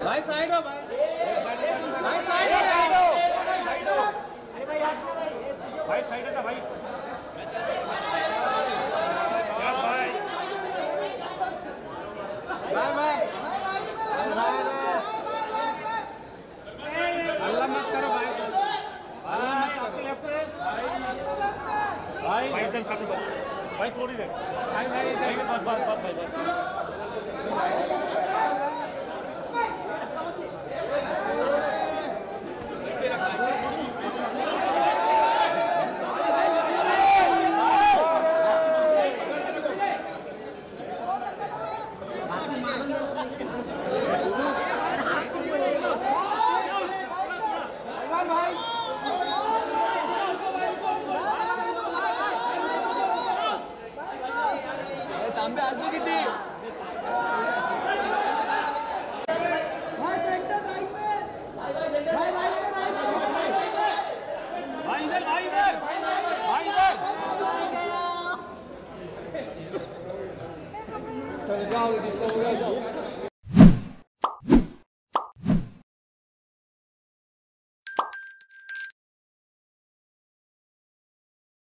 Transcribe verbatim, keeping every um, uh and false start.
भाई साइड हो भाई भाई साइड हो साइड हो अरे भाई हट ना भाई भाई साइड है ना भाई यार भाई भाई भाई अल्लाह मत करो भाई अल्लाह मत करो लेफ्ट भाई भाई इधर सामने बस भाई थोड़ी देर भाई भाई बस बस बस भाई बस तांबे आलू किती भाई सेंटर राइट में भाई भाई राइट में राइट में भाई इधर भाई इधर भाई इधर चलो जाओ जिसको हो गया जाओ